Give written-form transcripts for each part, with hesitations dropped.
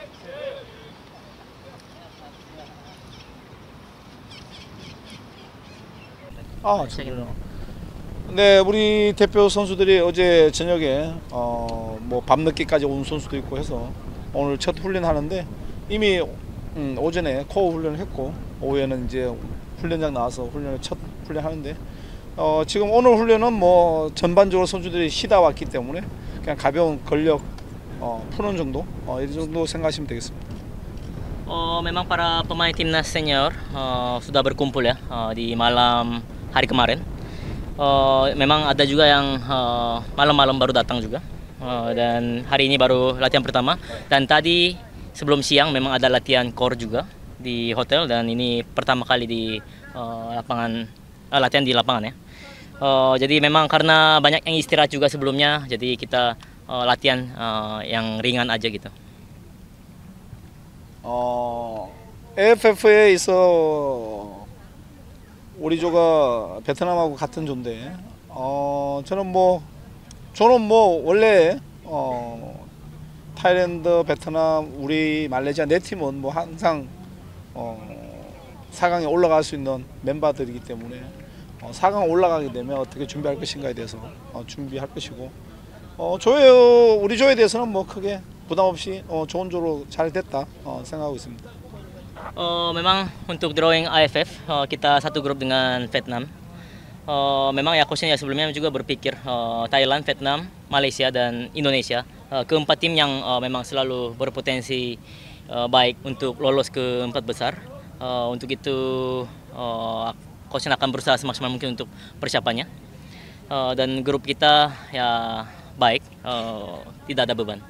아, 저기요. 네, 우리 대표 선수들이 어제 저녁에 뭐 밤늦게까지 온 선수도 있고 해서 오늘 첫 훈련하는데 이미 오전에 코어 훈련을 했고 오후에는 이제 훈련장 나와서 첫 훈련하는데 지금 오늘 훈련은 뭐 전반적으로 선수들이 쉬다 왔기 때문에 그냥 가벼운 근력 푸는 정도 이 정도 생각하시면 되겠습니다. Memang para pemain timnas senior sudah berkumpul ya di malam hari kemarin. Memang ada juga yang malam-malam baru datang juga. Dan hari ini baru latihan pertama. Dan tadi sebelum siang memang ada latihan core juga di hotel dan ini pertama kali di latihan di lapangan ya. Jadi memang karena banyak yang istirahat juga sebelumnya, jadi kita latihan yang ringan aja gitu. AFF에 있어 우리 조가 베트남하고 같은 조인데 저는 뭐 원래 타일랜드, 베트남, 우리 말레이시아 네 팀은 뭐 항상 4강에 올라갈 수 있는 멤버들이기 때문에 4강 올라가게 되면 어떻게 준비할 것인가에 대해서 준비할 것이고 우리 조에 대해서는 뭐 크게 부담 없이 좋은 조로 잘 됐다 생각하고 있습니다. Memang untuk drawing AFF kita satu grup dengan Vietnam. Memang ya coachnya sebelumnya juga berpikir Thailand, Vietnam, Malaysia dan Indonesia keempat tim yang memang selalu berpotensi baik untuk lolos ke empat besar. Untuk itu coachnya akan berusaha semaksimal mungkin untuk persiapannya. Dan grup kita ya baik, tidak ada beban.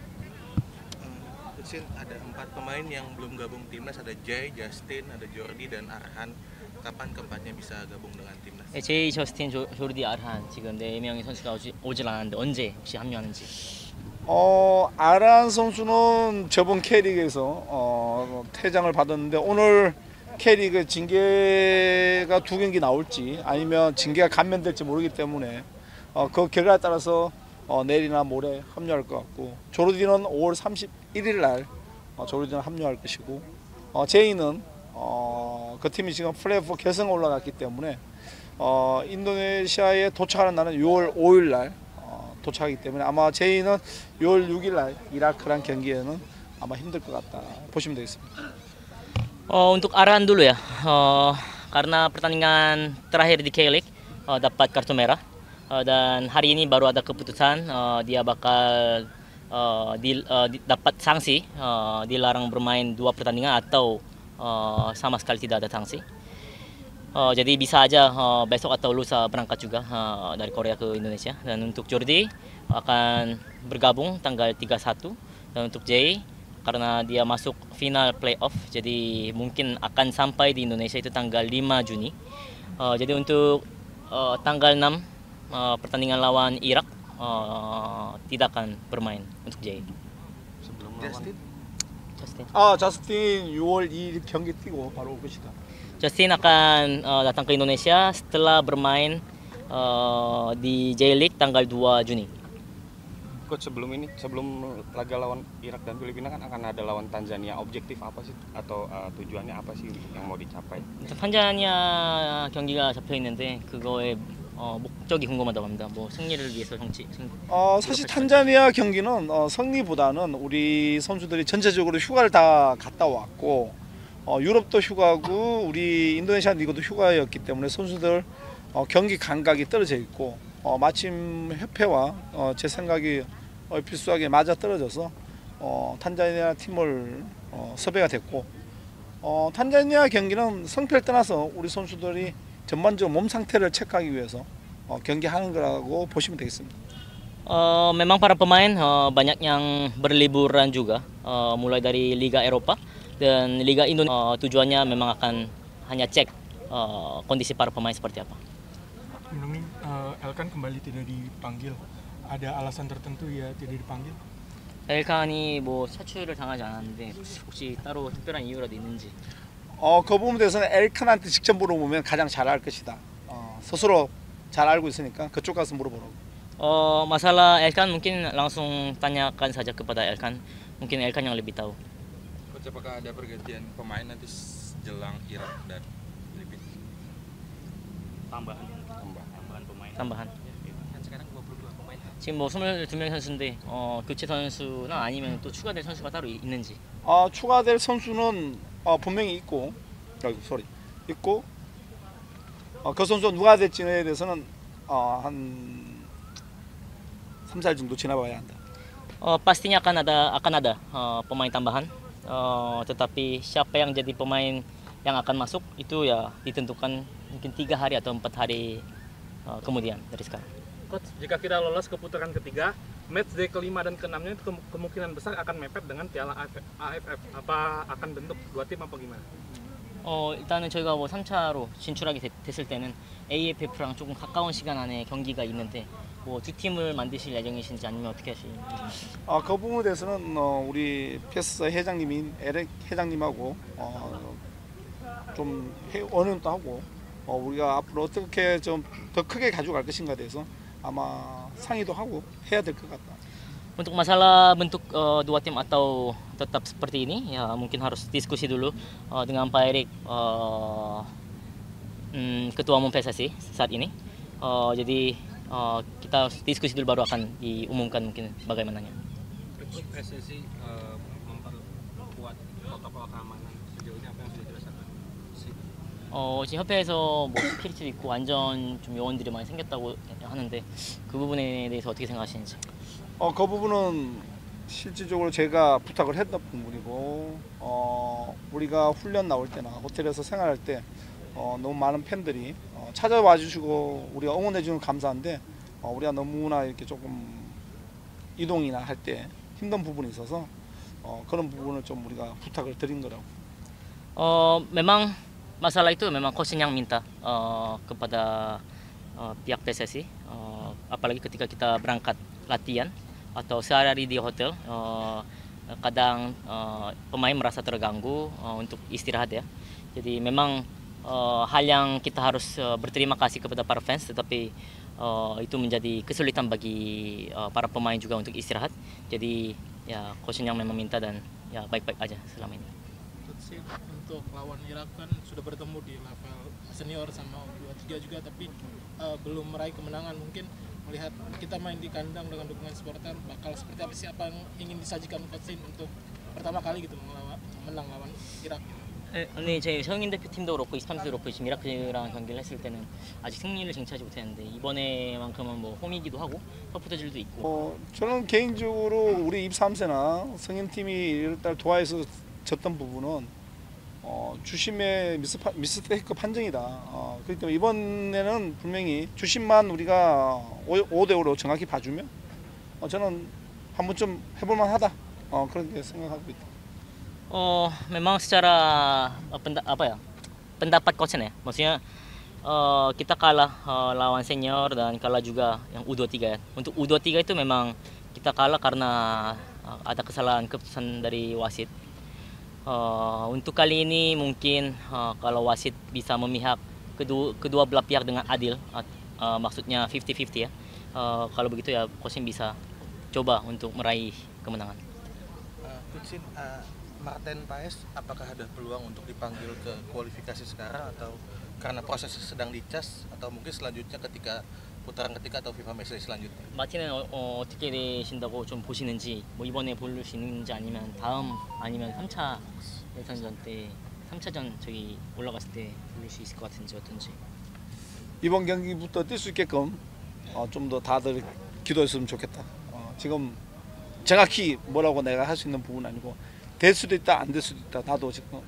Ada 4 pemain yang belum gabung timnas, ada Jay, Justin, ada Jordi dan Arhan. Kapan keempatnya bisa gabung dengan timnas? 제이, 저스틴, 조르디, 아르한 지금 4명의 선수가 오질 않았는데 언제 혹시 합류하는지? 아란 선수는 저번 K리그에서 퇴장을 받았는데 오늘 K리그 징계가 2경기 나올지 아니면 징계가 감면될지 모르기 때문에 그 결과에 따라서 내일이나 모레 합류할 것 같고 조르디는 5월 31일 날 조르디는 합류할 것이고 제이는 그 팀이 지금 플레이오프 결승에 올라갔기 때문에 인도네시아에 도착하는 날은 6월 5일 날 도착하기 때문에 아마 제이는 6월 6일 날 이라크랑 경기에는 아마 힘들 것 같다 보시면 되겠습니다. Untuk Arhan dulu ya, karena pertandingan terakhir di K-League dapat kartu merah. Dan hari ini baru ada keputusan dia bakal dapat sanksi dilarang bermain 2 pertandingan atau sama sekali tidak ada sanksi. Jadi bisa aja besok atau lusa berangkat juga dari Korea ke Indonesia. Dan untuk Jordi akan bergabung tanggal 31 dan untuk Jay karena dia masuk final playoff jadi mungkin akan sampai di Indonesia itu tanggal 5 Juni. Jadi untuk tanggal 6 pertandingan lawan Irak tidak akan bermain untuk Jay. Sebelum Justin? 저스틴 6월 2일 경기 뛰고 바로 올 것이다. Justin akan datang ke Indonesia setelah bermain di J-League tanggal 2 Juni. Coach sebelum laga lawan Irak dan Filipina kan akan ada lawan Tanzania. Objektif apa sih atau tujuannya apa sih yang mau dicapai? 탄자니아 경기가 잡혀 있는데 그거에 목적이 궁금하다고 합니다. 뭐 승리를 위해서 사실 탄자니아 경기는 승리보다는 우리 선수들이 전체적으로 휴가를 다 갔다 왔고 유럽도 휴가고 우리 인도네시아 리그도 휴가였기 때문에 선수들 경기 감각이 떨어져 있고 마침 협회와 제 생각이 얼핏수하게 맞아 떨어져서 탄자니아 팀을 섭외가 됐고 탄자니아 경기는 성패를 떠나서 우리 선수들이 전반적으로 몸 상태를 체크하기 위해서 경기하는 거라고 보시면 되겠습니다. Memang para pemain banyak yang berliburan juga mulai dari Liga Eropa dan Liga Indonesia. Tujuannya memang akan hanya cek kondisi para pemain seperti apa. Menurut Elkan kembali tidak dipanggil. Ada alasan tertentu ya tidak dipanggil? 엘칸이 뭐 차출을 당하지 않았는데 혹시 따로 특별한 이유라도 있는지? 그 부분에 대해서는 엘칸한테 직접 물어보면 가장 잘 알 것이다. 스스로 잘 알고 있으니까 그쪽 가서 물어보라고. Masalah Elkan mungkin langsung tanyakan saja kepada Elkan. mungkin Elkan yang lebih tahu. Coach, apakah ada pergantian pemain nanti jelang Irak dan Filipina? tambahan pemain. tambahan. Kan sekarang 22 pemain. 지금 뭐 22명 선수인데 교체 선수나 아니면 또 추가될 선수가 따로 있는지. 추가될 선수는 분명히 있고, 있고, 그 선수가 누가 될지에 대해서는 한 3-4일 정도 지나봐야 한다. Pastinya akan ada pemain tambahan. Tetapi siapa yang jadi pemain yang akan masuk itu ya ditentukan mungkin 3 hari atau 4 hari kemudian dari sekarang. Coach, jika kita lolos ke putaran ketiga, match day kelima dan keenamnya itu kemungkinan besar akan mepet dengan Piala AFF. Apa akan bentuk 2 tim apa gimana? 일단은 저희가 뭐 3차로 진출하게 됐을 때는 AFF랑 조금 가까운 시간 안에 경기가 있는데 뭐 2팀을 만드실 예정이신지 아니면 어떻게 하실지. 그 부분에 대해서는 우리 패스 회장님인 에렉 회장님하고 좀 의논도 하고 우리가 앞으로 어떻게 좀 더 크게 가져갈 것인가에 대해서 아마 상의도 하고 해야 될 것 같다. Untuk masalah bentuk 2 tim atau tetap seperti ini ya mungkin harus diskusi dulu dengan Pak Erik, Ketua Umum PSSI saat ini. Jadi kita diskusi dulu baru akan diumumkan mungkin bagaimananya. PSSI memperkuat protokol keamanan sejauh ini apa yang sudah dirasakan? 지금 협회에서 뭐 스킬도 있고 안전 좀 요원들이 많이 생겼다고 하는데 그 부분에 대해서 어떻게 생각하시는지? 그 부분은 실질적으로 제가 부탁을 했던 부분이고 우리가 훈련 나올 때나 호텔에서 생활할 때 너무 많은 팬들이 찾아와 주시고 우리가 응원해 주는 감사한데 우리가 너무나 이렇게 조금 이동이나 할 때 힘든 부분이 있어서 그런 부분을 좀 우리가 부탁을 드린 거라고. Memang masalah itu memang coach yang minta kepada pihak PSSI, apalagi ketika kita berangkat latihan atau sehari-hari di hotel, kadang pemain merasa terganggu untuk istirahat ya. Jadi memang hal yang kita harus berterima kasih kepada para fans, tetapi itu menjadi kesulitan bagi para pemain juga untuk istirahat. Jadi ya coach yang memang minta dan ya baik-baik aja selama ini. Untuk lawan Irak kan sudah bertemu di level senior sama U23 juga, tapi belum meraih kemenangan. Mungkin melihat kita main di kandang dengan dukungan supporter, bakal seperti apa sih, apa yang ingin disajikan Coach untuk pertama kali gitu menang lawan Irak? 근데 제 성인 대표팀도 그렇고 23세도 그렇고 지금 이라크랑 경기를 했을 때는 아직 승리를 쟁취하지 못했는데 이번에만큼은 뭐 홈이기도 하고 서포터들도 있고. 저는 개인적으로 우리 23세나 성인팀이 이럴 달 도하에서 졌던 부분은 주심의 미스테이크 판정이다. 그렇기 때문에 이번에는 분명히 주심만 우리가 5대5로 정확히 봐주면 저는 한 번쯤 해볼만 하다. 그렇게 생각하고 있다. Memang secara pendapat coachnya ya, maksudnya kita kalah lawan senior dan kalah juga yang U23 ya. Untuk U23 itu memang kita kalah karena ada kesalahan keputusan dari wasit. Untuk kali ini mungkin kalau wasit bisa memihak kedua belah pihak dengan adil, maksudnya 50-50 ya. Kalau begitu ya coach bisa coba untuk meraih kemenangan. Coach, Martin Paes apakah ada peluang untuk dipanggil ke kualifikasi sekarang atau karena proses sedang dicas atau mungkin selanjutnya ketika putaran ketiga atau FIFA matchday selanjutnya? 마틴은 어떻게 되신다고 좀 보시는지, 뭐 이번에 볼 수 있는지 아니면 다음 아니면 3차 예선전 때 3차전 저기 올라갔을 때 볼 수 있을 것 같은지 어떤지. 이번 경기부터 뛸 수 있게끔 좀 더 다들 기도했으면 좋겠다. 지금 정확히 뭐라고 내가 할 수 있는 부분은 아니고 될 수도 있다, 안 될 수도 있다. 나도 지금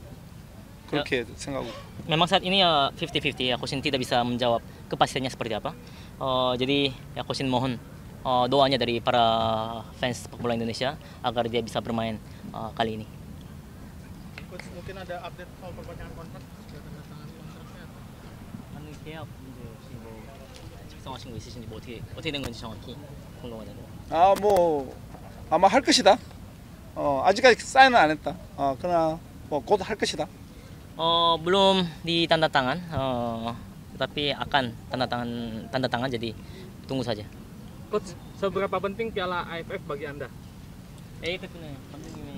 그렇게 생각하고. Memang saat ini ya 50-50 ya, Kosin tidak bisa menjawab kepastiannya seperti apa. Jadi ya Kosin mohon doanya dari para fans sepak bola Indonesia agar dia bisa bermain kali ini. Coach, mungkin ada update soal perpanjangan kontrak, sudah tanda tangan kontraknya atau? 아니 계약 문제 혹시 뭐 작성하신 거 있으신지 뭐 어떻게 된 건지 정확히 궁금하네요. 뭐 아마 할 것이다. 아직까지 사인은 안 했다. 그러나 곧 할 것이다. Belum ditanda tangan, tetapi akan tanda tangan jadi tunggu saja. Coach, seberapa penting Piala AFF bagi Anda? ikut nih. Kami ini.